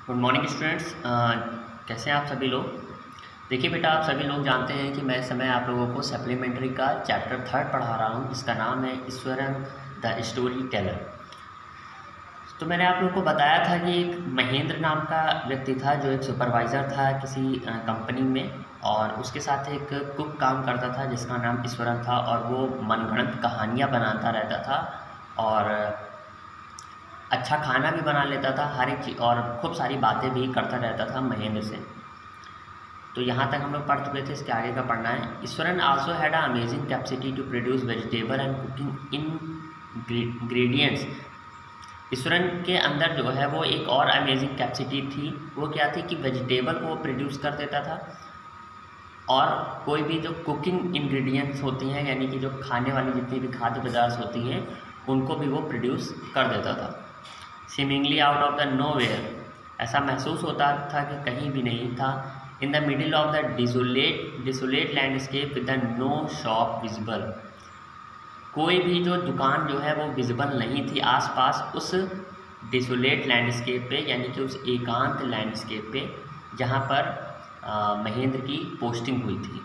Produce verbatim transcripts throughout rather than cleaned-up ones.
Good morning students. कैसे हैं आप सभी लोग। देखिए बेटा, आप सभी लोग जानते हैं कि मैं इस समय आप लोगों को सप्लीमेंट्री का चैप्टर थर्ड पढ़ा रहा हूं, जिसका नाम है ईश्वरन द स्टोरी टेलर। तो मैंने आप लोगों को बताया था कि एक महेंद्र नाम का व्यक्ति था जो एक सुपरवाइज़र था किसी कंपनी में, और उसके साथ एक कुक काम करता था जिसका नाम ईश्वरन था, और वो मनगढ़ंत कहानियाँ बनाता रहता था और अच्छा खाना भी बना लेता था, हर एक चीज़, और खूब सारी बातें भी करता रहता था महेंद्र से। तो यहाँ तक हम लोग पढ़ चुके थे, इसके आगे का पढ़ना है। Eswaran also had a amazing capacity to produce vegetable and cooking ingredients. Eswaran के अंदर जो है वो एक और अमेजिंग कैपेसिटी थी। वो क्या थी कि वेजिटेबल को वो प्रोड्यूस कर देता था, और कोई भी जो कुकिंग इंग्रेडिएंट्स होती हैं, यानी कि जो खाने वाली जितनी भी खाद्य पदार्थ होती हैं, उनको भी वो प्रोड्यूस कर देता था। Seemingly out of the nowhere, ऐसा महसूस होता था कि कहीं भी नहीं था। In the middle of the desolate desolate landscape with the no shop visible, कोई भी जो दुकान जो है वो विजिबल नहीं थी आसपास उस डिसोलेट लैंडस्केप पे, यानी कि उस एकांत लैंडस्केप पे जहाँ पर आ, महेंद्र की पोस्टिंग हुई थी।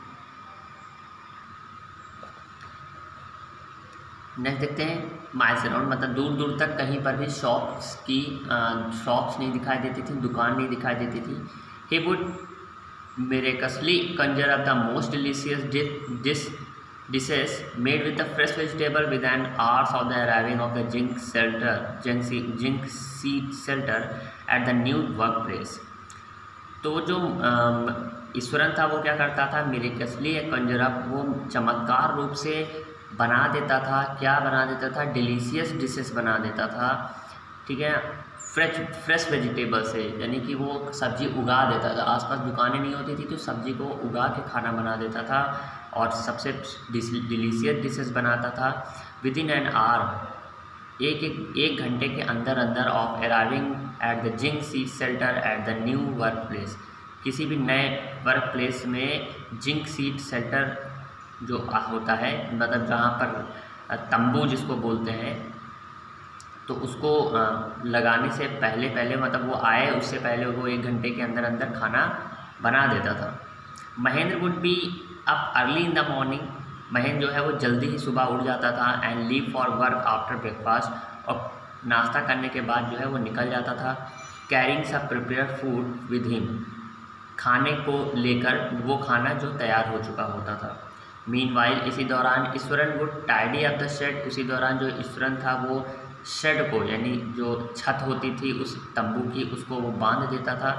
नेक्स्ट देखते हैं माइल्स अराउंड, मतलब दूर दूर तक कहीं पर भी शॉप्स की शॉप्स नहीं दिखाई देती थी, दुकान नहीं दिखाई देती थी। He would miraculously conjure up the most delicious dish dishes made with the fresh vegetable within hours of the arriving of the zinc shelter zinc seed shelter at the new workplace। तो जो ईश्वरन था वो क्या करता था, मिरेकसली Kanjar up, वो चमत्कार रूप से बना देता था। क्या बना देता था? डिलीशियस डिशेस बना देता था, ठीक है, फ्रेश फ्रेश वेजिटेबल से, यानी कि वो सब्ज़ी उगा देता था। आसपास दुकानें नहीं होती थी तो सब्ज़ी को उगा के खाना बना देता था, और सबसे डिलीशियस डिशेस बनाता था। विद इन एन आवर, एक एक एक घंटे के अंदर अंदर of arriving at the zinc sheet shelter at the new work place, किसी भी नए वर्क प्लेस में जिंक सीड शेल्टर जो होता है, मतलब जहाँ पर तंबू जिसको बोलते हैं, तो उसको लगाने से पहले पहले मतलब वो आए उससे पहले वो एक घंटे के अंदर अंदर खाना बना देता था। Mahendra would be up early in the morning, Mahendra जो है वो जल्दी ही सुबह उठ जाता था। And leave for work after breakfast, और नाश्ता करने के बाद जो है वो निकल जाता था। कैरिंग सब प्रिपेयर फूड विद हिम, खाने को लेकर वो खाना जो तैयार हो चुका होता था। मीनवाइल, इसी दौरान Eswaran would tidy up the shed, उसी दौरान जो ईश्वरन था वो शेड को, यानी जो छत होती थी उस तंबू की, उसको वो बांध देता था।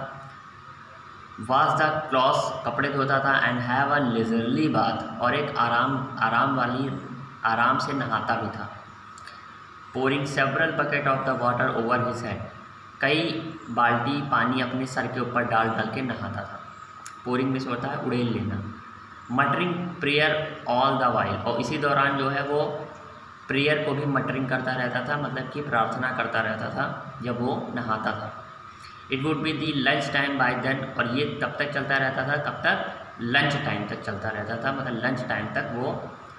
वॉश द क्लॉथ्स, कपड़े धोता था। And have a leisurely bath, और एक आराम आराम वाली आराम से नहाता भी था। Pouring several bucket of the water over his head, कई बाल्टी पानी अपने सर के ऊपर डाल डाल के नहाता था। पोरिंग में से होता है उड़ेल लेना। Muttering prayer all the while, और इसी दौरान जो है वो प्रेयर को भी मटरिंग करता रहता था, मतलब कि प्रार्थना करता रहता था जब वो नहाता था। It would be the lunch time by then, और ये तब तक चलता रहता था, कब तक? लंच टाइम तक चलता रहता था, मतलब लंच टाइम तक वो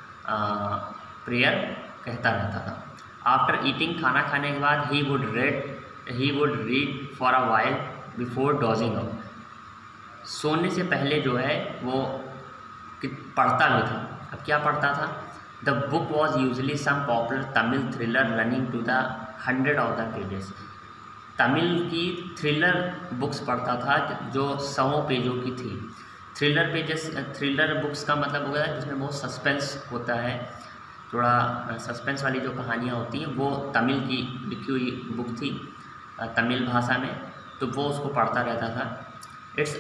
प्रेयर कहता रहता था। आफ्टर ईटिंग, खाना खाने के बाद, he would read he would read for a while before dozing out, सोने से पहले जो है वो पढ़ता भी था। अब क्या पढ़ता था? The book was usually some popular Tamil thriller running to the hundred of the pages, Tamil की थ्रिलर बुक्स पढ़ता था जो सौ पेजों की थी। थ्रिलर पेजेस, थ्रिलर बुक्स का मतलब हो गया जिसमें बहुत सस्पेंस होता है, थोड़ा सस्पेंस वाली जो कहानियाँ होती हैं, वो तमिल की लिखी हुई बुक थी तमिल भाषा में, तो वो उसको पढ़ता रहता था। Its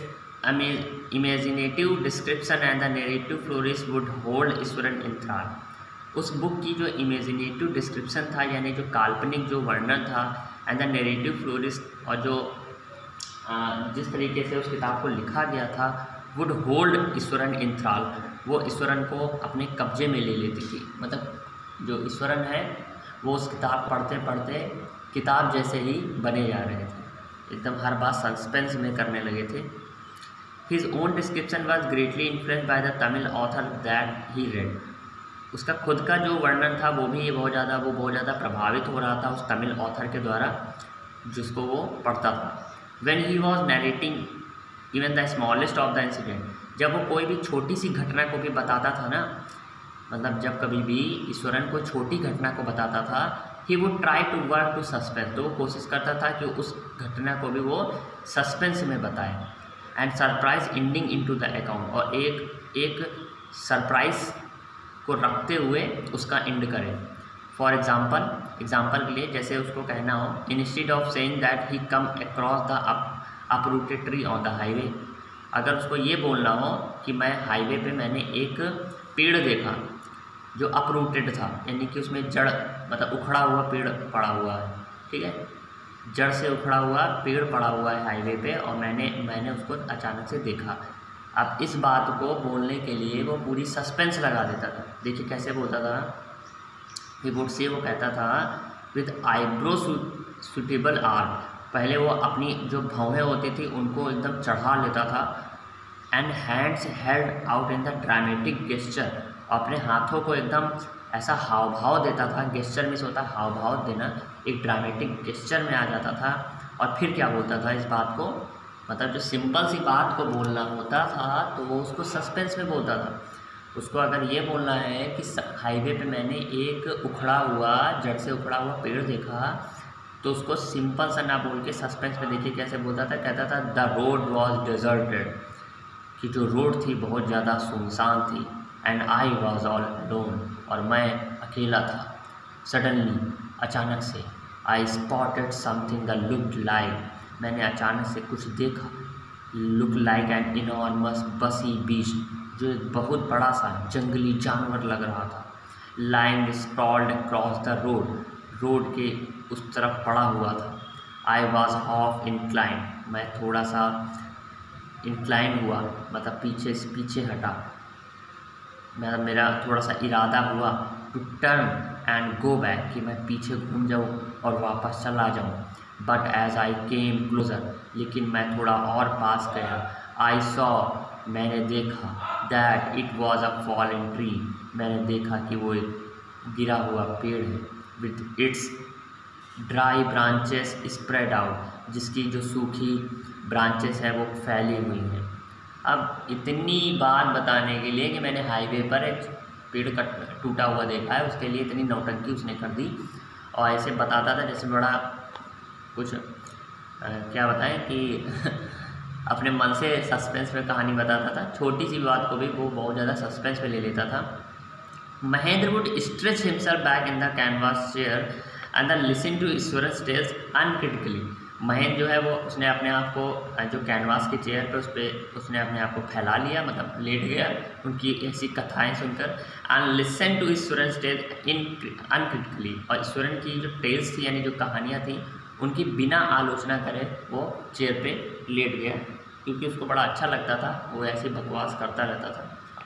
imaginative description and the narrative flourish would hold Eswaran in thrall, उस बुक की जो इमेजिनेटिव डिस्क्रिप्शन था, यानी जो काल्पनिक जो वर्णन था, एंड द नैरेटिव फ्लोरिश, और जो जिस तरीके से उस किताब को लिखा गया था, would hold Eswaran in thrall, वो ईश्वरन को अपने कब्जे में ले लेती थी। मतलब जो ईश्वरन है वो उस किताब पढ़ते पढ़ते किताब जैसे ही बने जा रहे थे, एकदम हर बात सस्पेंस में करने लगे थे। His own description was greatly influenced by the Tamil author that he read, उसका खुद का जो वर्णन था वो भी बहुत ज़्यादा वो बहुत ज़्यादा प्रभावित हो रहा था उस तमिल ऑथर के द्वारा जिसको वो पढ़ता था। When he was narrating even the smallest of the incident, जब वो कोई भी छोटी सी घटना को भी बताता था ना, मतलब जब कभी भी ईश्वरन कोई छोटी घटना को बताता था, he would try to work to suspense, तो वो कोशिश करता था कि उस घटना को भी वो सस्पेंस में बताए, and surprise ending into the account, और एक एक सरप्राइज को रखते हुए उसका एंड करें। फॉर एग्जाम्पल एग्जाम्पल के लिए जैसे उसको कहना हो, instead of saying that he came across the uprooted tree on the highway, अगर उसको ये बोलना हो कि मैं हाईवे पे मैंने एक पेड़ देखा जो अपरूटेड था, यानी कि उसमें जड़ मतलब उखड़ा हुआ पेड़ पड़ा हुआ है, ठीक है, जड़ से उखड़ा हुआ पेड़ पड़ा हुआ है हाईवे पे, और मैंने मैंने उसको अचानक से देखा। अब इस बात को बोलने के लिए वो पूरी सस्पेंस लगा देता था। देखिए कैसे बोलता था, ही वुड से, वो कहता था विद आईब्रो सुटेबल आर्ट, पहले वो अपनी जो भौहें होती थी उनको एकदम चढ़ा लेता था, and hands held out in the dramatic gesture, अपने हाथों को एकदम ऐसा हाव भाव देता था, गेस्चर में से होता है हाव भाव देना, एक ड्रामेटिक गेस्चर में आ जाता था। और फिर क्या बोलता था इस बात को, मतलब जो सिंपल सी बात को बोलना होता था तो वो उसको सस्पेंस में बोलता था। उसको अगर ये बोलना है कि हाईवे पे मैंने एक उखड़ा हुआ जड़ से उखड़ा हुआ पेड़ देखा, तो उसको सिंपल सा ना बोल के सस्पेंस में देखिए कैसे बोलता था, कहता था द रोड वॉज डिजर्टेड, कि जो रोड थी बहुत ज़्यादा सुनसान थी, and I was all alone, और मैं अकेला था। सडनली, अचानक से, I spotted something the looked like, मैंने अचानक से कुछ देखा, look like an enormous bushy beast, जो एक बहुत बड़ा सा जंगली जानवर लग रहा था, lying sprawled across the road, road के उस तरफ पड़ा हुआ था। आई वॉज हाफ इंक्लाइन, मैं थोड़ा सा इंक्लाइन हुआ, मतलब पीछे से पीछे हटा, मैं मेरा थोड़ा सा इरादा हुआ to turn and go back, कि मैं पीछे घूम जाऊँ और वापस चला जाऊँ। But as I came closer, लेकिन मैं थोड़ा और पास गया, आई सॉ, मैंने देखा, that it was a fallen tree, मैंने देखा कि वो एक गिरा हुआ पेड़ है, with its dry branches spread out, जिसकी जो सूखी ब्रांचेस है वो फैली हुई हैं। अब इतनी बात बताने के लिए कि मैंने हाईवे पर एक पेड़ कट टूटा हुआ देखा है, उसके लिए इतनी नौटंकी उसने कर दी, और ऐसे बताता था जैसे बड़ा कुछ आ, क्या बताएं कि अपने मन से सस्पेंस में कहानी बताता था। छोटी सी बात को भी वो बहुत ज़्यादा सस्पेंस में ले लेता था। Mahendra would stretch himself back in the canvas chair and the listen to Iswaran tales uncritically, Mahendra जो है वो उसने अपने आप को जो कैनवास के चेयर पे उस पर उसने अपने आप को फैला लिया, मतलब लेट गया उनकी ऐसी कथाएं सुनकर, and listen to Iswaran tales in uncritically, और ईश्वरन की जो टेल्स थी यानी जो कहानियाँ थी उनकी बिना आलोचना करे वो चेयर पे लेट गया, क्योंकि उसको बड़ा अच्छा लगता था, वो ऐसे बकवास करता रहता था।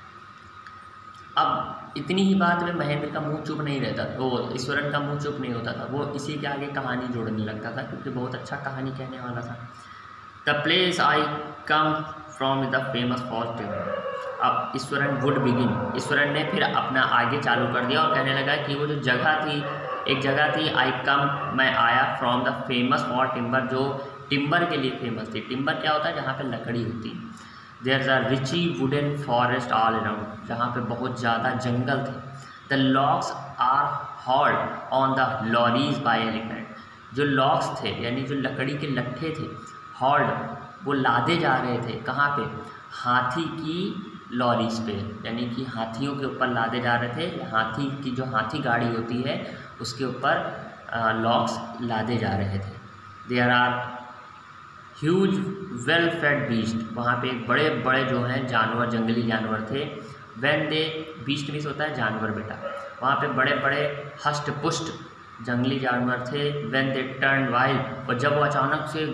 अब इतनी ही बात में महेंद्र का मुंह चुप नहीं रहता, वो ईश्वरन का मुंह चुप नहीं होता था, वो इसी के आगे कहानी जोड़ने लगता था, क्योंकि बहुत अच्छा कहानी कहने वाला था। The place I come from the famous falls table, अब ईश्वरन वुड बिगिन, ईश्वरन ने फिर अपना आगे चालू कर दिया और कहने लगा कि वो जो जगह थी, एक जगह थी, आई कम, मैं आया, from the famous for timber, जो टिम्बर के लिए फेमस थी। टिम्बर क्या होता है, जहाँ पे लकड़ी होती है। There is a rich wooden forest all around, जहाँ पे बहुत ज़्यादा जंगल थे। The logs are hauled on the lorries by elephant, जो लॉग्स थे यानी जो लकड़ी के लट्ठे थे, हॉल्ड वो लादे जा रहे थे, कहाँ पे, हाथी की लॉरीज पे, यानी कि हाथियों के ऊपर लादे जा रहे थे। हाथी की जो हाथी गाड़ी होती है उसके ऊपर लॉग्स लादे जा रहे थे। There are huge well fed beast, वहाँ पे एक बड़े बड़े जो हैं जानवर, जंगली जानवर थे। व्हेन दे, बीस्ट मीन्स होता है जानवर बेटा, वहाँ पे बड़े बड़े हष्ट पुष्ट जंगली जानवर थे। व्हेन दे टर्न वाइल्ड, और जब वो अचानक से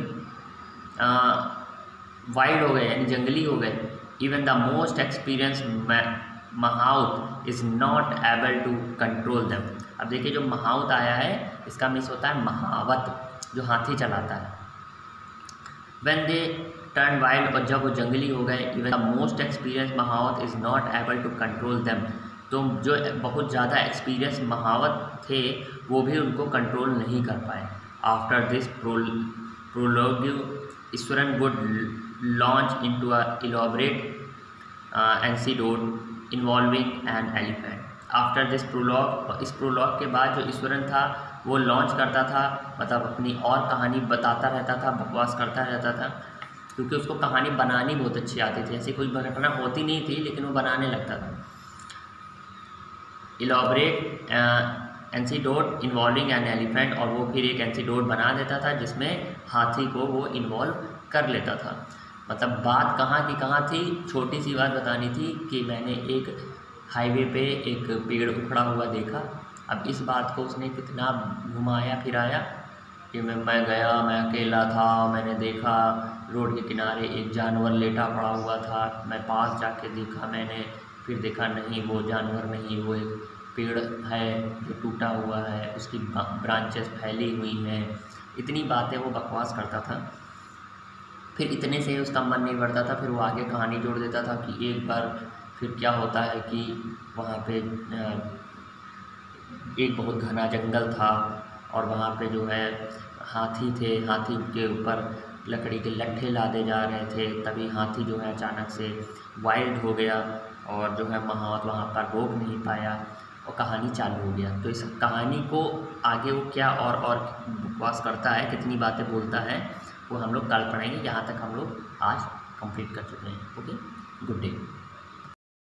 वाइल्ड हो गए यानी जंगली हो गए, even the most experience mahout is not able to control them. अब देखिए जो महाउत आया है इसका मीन्स होता है महावत, जो हाथी चलाता है। व्हेन दे टर्न वाइल्ड, और जब वो जंगली हो गए, even the most experience mahout is not able to control them, तो जो बहुत ज़्यादा एक्सपीरियंस महावत थे वो भी उनको कंट्रोल नहीं कर पाए। After this prologue, Iswaran would launch into a elaborate uh, anecdote involving an elephant. After this prologue, इस प्रोलॉग के बाद जो ईश्वरन था वो लॉन्च करता था, मतलब अपनी और कहानी बताता रहता था, बकवास करता रहता था, क्योंकि उसको कहानी बनानी बहुत अच्छी आती थी। ऐसी कोई घटना होती नहीं थी लेकिन वो बनाने लगता था। Elaborate anecdote involving an elephant, और वो फिर एक एंसीडोट बना देता था जिसमें हाथी को वो इन्वॉल्व कर लेता था। मतलब बात कहाँ की कहाँ थी, छोटी सी बात बतानी थी कि मैंने एक हाईवे पे एक पेड़ उखड़ा हुआ देखा। अब इस बात को उसने कितना घुमाया फिराया कि मैं मैं गया, मैं अकेला था, मैंने देखा रोड के किनारे एक जानवर लेटा पड़ा हुआ था, मैं पास जाके देखा, मैंने फिर देखा नहीं वो जानवर नहीं, वो एक पेड़ है जो टूटा हुआ है, उसकी ब्रांचेस फैली हुई हैं। इतनी बातें वो बकवास करता था। फिर इतने से उसका मन नहीं भरता था, फिर वो आगे कहानी जोड़ देता था कि एक बार फिर क्या होता है कि वहाँ पे एक बहुत घना जंगल था और वहाँ पे जो है हाथी थे, हाथी के ऊपर लकड़ी के लट्ठे लादे जा रहे थे। तभी हाथी जो है अचानक से वाइल्ड हो गया और जो है वहाँ वहाँ पर रोक नहीं पाया और कहानी चालू हो गया। तो इस कहानी को आगे वो क्या और और बकवास करता है, कितनी बातें बोलता है, वो हम लोग कल पढ़ेंगे। यहाँ तक हम लोग आज कंप्लीट कर चुके हैं। Okay, good day.